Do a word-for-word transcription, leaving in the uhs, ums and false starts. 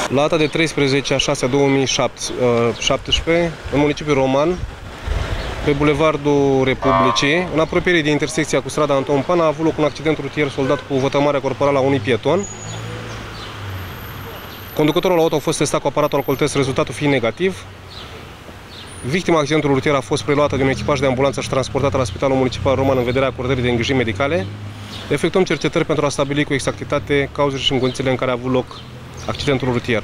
La data de treisprezece a șasea două mii șaptesprezece, în municipiul Roman, pe Bulevardul Republicii, în apropiere de intersecția cu strada Anton Pan, a avut loc un accident rutier soldat cu vătămarea corporală a unui pieton. Conducătorul auto a fost testat cu aparatul alcooltest, rezultatul fiind negativ. Victima accidentului rutier a fost preluată de un echipaj de ambulanță și transportată la Spitalul Municipal Roman în vederea acordării de îngrijiri medicale. Efectuăm cercetări pentru a stabili cu exactitate cauzele și condițiile în care a avut loc accidentul rutier.